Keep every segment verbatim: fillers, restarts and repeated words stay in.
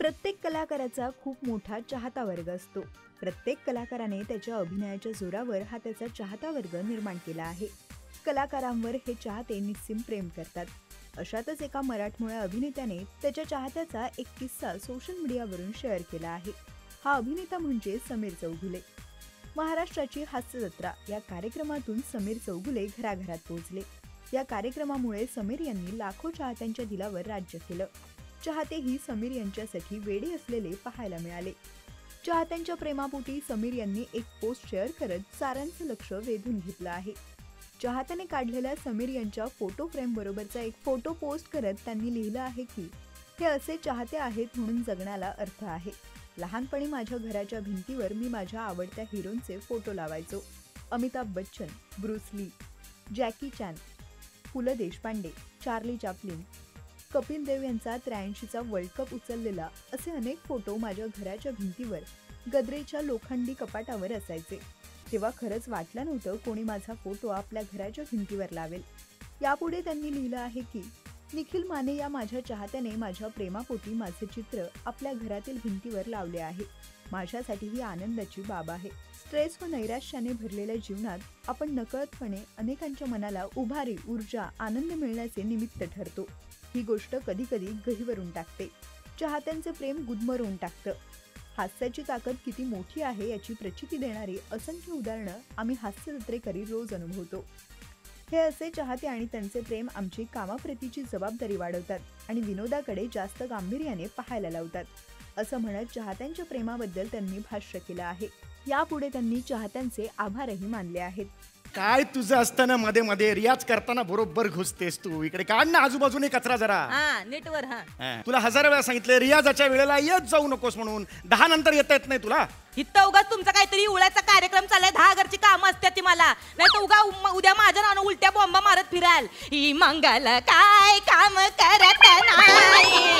प्रत्येक कलाकाराचा खूप मोठा चाहता वर्ग असतो. प्रत्येक कलाकाराने त्याच्या अभिनयाच्या जोरावर हा त्याचा चाहता वर्ग निर्माण केला आहे. कलाकारांवर हे चाहते निस्सीम प्रेम करतात. अशातच एका मराठमोळ्या अभिनेत्याने त्याच्या चाहत्याचा एक किस्सा सोशल मीडियावरून शेअर केला आहे. हा अभिनेता म्हणजे समीर चौगुले. महाराष्ट्राची हास्य जत्रा या कार्यक्रमातून समीर चौगुले घराघरात पोहोचले. या कार्यक्रमामुळे समीर यांनी लाखो चाहत्यांच्या दिलावर राज्य केलं. चाहतेही समीर यांच्यासाठी वेडे असलेले पाहायला मिळाले. चाहत्यांच्या प्रेमापोटी समीर यांनी एक पोस्ट शेअर करत साऱ्यांचं लक्ष वेधून घेतलं आहे. चाहत्याने काढलेल्या समीर यांच्या फोटो फ्रेम बरोबरचा एक फोटो पोस्ट करत त्यांनी लिहिलं आहे की हे असे चाहते आहेत म्हणून जगण्याला अर्थ आहे. लहानपणी माझ्या घराच्या भिंतीवर मी माझ्या आवडत्या हिरोंचे फोटो लावायचो. Amitabh Bachchan, Bruce Lee, Jackie Chan, Pu La Deshpande, Charlie Chaplin, Kapil Dev यांचा त्र्याऐंशीचा वर्ल्ड कप उचललेला असे अनेक फोटो माझ्या घराच्या भिंतीवर गदरेच्या लोखंडी कपाटावर असायचे. तेव्हा खरंच वाटलं नव्हतं कोणी माझा फोटो आपल्या घराच्या भिंतीवर लावेल. यापुढे त्यांनी लिहिलं आहे की निखिल माने या माझ्या चाहत्याने माझ्या प्रेमापोटी माझे चित्र आपल्या घरातील भिंतीवर लावले आहे. माझ्यासाठी ही आनंदाची बाब आहे. स्ट्रेस व नैराश्याने भरलेल्या जीवनात आपण नकळतपणे अनेकांच्या मनाला उभारी, ऊर्जा, आनंद मिळण्याचे निमित्त ठरतो. ही गोष्ट कधी कधी गहिवरून टाकते. चाहत्यांचे प्रेम गुदमरवून टाकतं. हास्याची ताकद किती मोठी आहे याची प्रचिती देणारी असंख्य उदाहरणं आम्ही हास्य जत्रेकरी रोज अनुभवतो. हे असे चाहते आणि त्यांचे प्रेम आमची कामाप्रतीची जबाबदारी वाढवतात आणि विनोदाकडे जास्त गांभीर्याने पाहायला लावतात, असं म्हणत चाहत्यांच्या प्रेमाबद्दल त्यांनी भाष्य केलं आहे. यापुढे त्यांनी चाहत्यांचे आभारही मानले आहेत. काय तुझं असताना मध्ये मध्ये रियाज करताना बरोबर घुसतेस तू. इकडे काढ ना आजूबाजूने कचरा जरा. हा नेटवर. हा तुला हजार वेळा सांगितलं रियाजाच्या वेळेला येत जाऊ नकोस म्हणून. दहा नंतर येता येत नाही तुला. इथं उगा तुमचा काहीतरी उळ्याचा कार्यक्रम चाललाय. दहा घरची कामं असतात ती मला. नाही तर उगा उम- उद्या माझ्या नावानं उलट्या बॉम्बा मारत फिराल. ही मंगल काय काम करत नाही.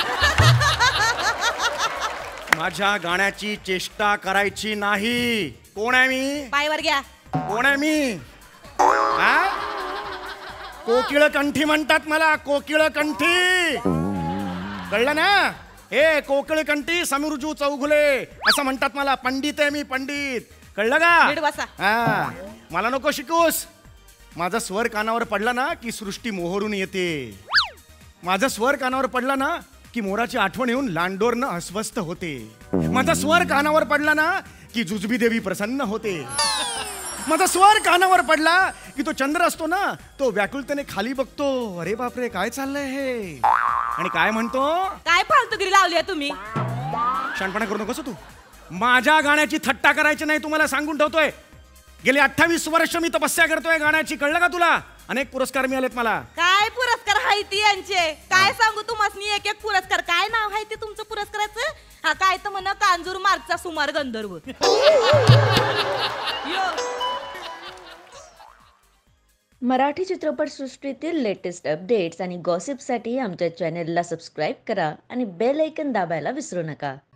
माझ्या गाण्याची चेष्टा करायची नाही. कोण आहे मी? पायवर घ्या. कोण आहे मी? हा? कोकिळ कंठी म्हणतात मला. कोकिळ कंठी कळलं ना? हे कोकिळ कंठी समीरजू चौगुले असं म्हणतात मला. पंडित आहे मी, पंडित. कळलं नीट बसा. का? हा मला नको शिकूस. माझा स्वर कानावर पडला ना की सृष्टी मोहरून येते. माझा स्वर कानावर पडला ना की मोराची आठवण येऊन लांडोरनं अस्वस्थ होते. माझा स्वर कानावर पडला ना की जुजबी देवी प्रसन्न होते. माझा स्वर कानावर पडला की तो चंद्र असतो ना तो व्याकुलतेने खाली बघतो. अरे बापरे काय चाललंय हे. आणि काय म्हणतो? काय फालतूगिरी लावली आहे तुम्ही? शानपणा करू नकोस तू. माझ्या गाण्याची थट्टा करायची नाही तुम्हाला सांगून ठेवतोय. गेली अठ्ठावीस वर्ष मी तपस्या करतोय गाण्याची. कळलं का तुला? अनेक पुरस्कार मिळालेत मला. काय पुरस्कार आहे ती यांचे? काय सांगू तुम्हाला एक एक पुरस्कार. काय नाव आहे ते तुमचं पुरस्काराचं? हा काय तर म्हण कांजूर मार्गचा सुमार गंधर्व. मराठी चित्रपटसृष्टीतील लेटेस्ट अपडेट्स आणि गॉसिपसाठी आमच्या चॅनेलला सबस्क्राईब करा आणि बेल ऐकन दाबायला विसरू नका.